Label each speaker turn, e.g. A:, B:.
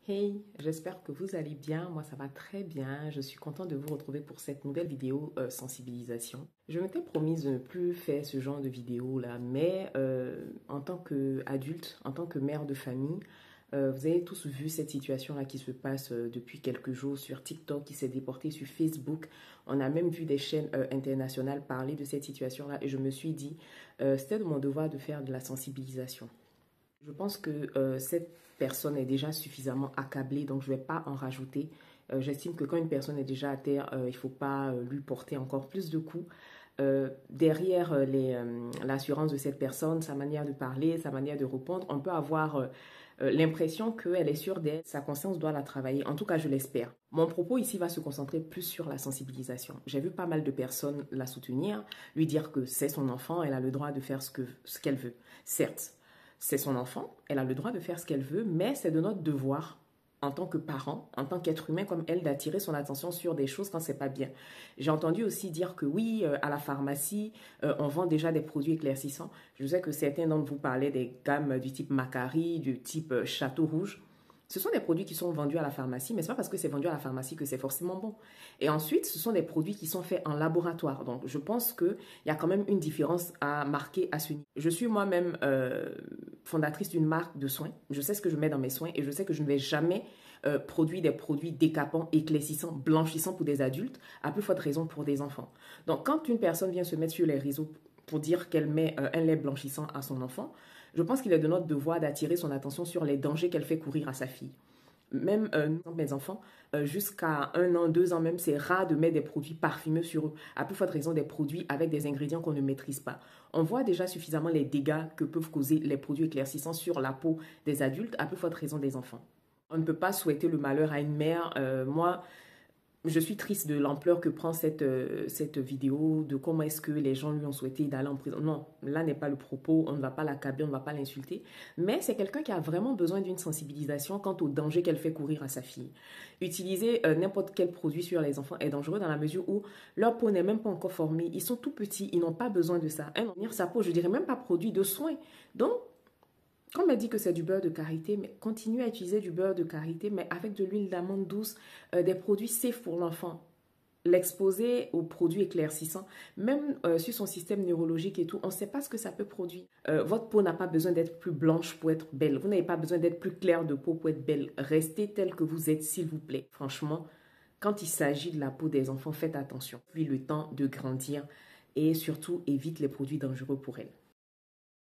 A: Hey, j'espère que vous allez bien. Moi, ça va très bien. Je suis contente de vous retrouver pour cette nouvelle vidéo sensibilisation. Je m'étais promise de ne plus faire ce genre de vidéo là, mais en tant qu'adulte, en tant que mère de famille, vous avez tous vu cette situation-là qui se passe depuis quelques jours sur TikTok, qui s'est déportée sur Facebook. On a même vu des chaînes internationales parler de cette situation-là et je me suis dit, c'était de mon devoir de faire de la sensibilisation. Je pense que cette personne est déjà suffisamment accablée, donc je ne vais pas en rajouter. J'estime que quand une personne est déjà à terre, il ne faut pas lui porter encore plus de coups. Derrière l'assurance de cette personne, sa manière de parler, sa manière de répondre, on peut avoir l'impression qu'elle est sûre d'elle. Sa conscience doit la travailler. En tout cas, je l'espère. Mon propos ici va se concentrer plus sur la sensibilisation. J'ai vu pas mal de personnes la soutenir, lui dire que c'est son enfant, elle a le droit de faire ce qu'elle veut. Certes, c'est son enfant, elle a le droit de faire ce qu'elle veut, mais c'est de notre devoir en tant que parent, en tant qu'être humain comme elle, d'attirer son attention sur des choses quand c'est pas bien. J'ai entendu aussi dire que oui, à la pharmacie, on vend déjà des produits éclaircissants. Je sais que certains d'entre vous parlaient des gammes du type Macari, du type Château Rouge. Ce sont des produits qui sont vendus à la pharmacie, mais ce n'est pas parce que c'est vendu à la pharmacie que c'est forcément bon. Et ensuite, ce sont des produits qui sont faits en laboratoire. Donc, je pense qu'il y a quand même une différence à marquer à ce niveau. Je suis moi-même fondatrice d'une marque de soins. Je sais ce que je mets dans mes soins et je sais que je ne vais jamais produire des produits décapants, éclaircissants, blanchissants pour des adultes, à plus forte raison pour des enfants. Donc, quand une personne vient se mettre sur les réseaux pour dire qu'elle met un lait blanchissant à son enfant, je pense qu'il est de notre devoir d'attirer son attention sur les dangers qu'elle fait courir à sa fille. Même mes enfants, jusqu'à 1 an, 2 ans même, c'est rare de mettre des produits parfumés sur eux. À plus forte raison, des produits avec des ingrédients qu'on ne maîtrise pas. On voit déjà suffisamment les dégâts que peuvent causer les produits éclaircissants sur la peau des adultes, à plus forte raison des enfants. On ne peut pas souhaiter le malheur à une mère. Moi, je suis triste de l'ampleur que prend cette vidéo, de comment est-ce que les gens lui ont souhaité d'aller en prison. Non, là n'est pas le propos, on ne va pas l'accabler, on ne va pas l'insulter. Mais c'est quelqu'un qui a vraiment besoin d'une sensibilisation quant au danger qu'elle fait courir à sa fille. Utiliser n'importe quel produit sur les enfants est dangereux dans la mesure où leur peau n'est même pas encore formée. Ils sont tout petits, ils n'ont pas besoin de ça. Sa peau, je dirais même pas produit de soins. Donc, quand on m'a dit que c'est du beurre de karité, mais continuez à utiliser du beurre de karité, mais avec de l'huile d'amande douce, des produits safe pour l'enfant. L'exposer aux produits éclaircissants, même sur son système neurologique et tout, on ne sait pas ce que ça peut produire. Votre peau n'a pas besoin d'être plus blanche pour être belle. Vous n'avez pas besoin d'être plus clair de peau pour être belle. Restez tel que vous êtes, s'il vous plaît. Franchement, quand il s'agit de la peau des enfants, faites attention. Puis le temps de grandir et surtout évite les produits dangereux pour elles.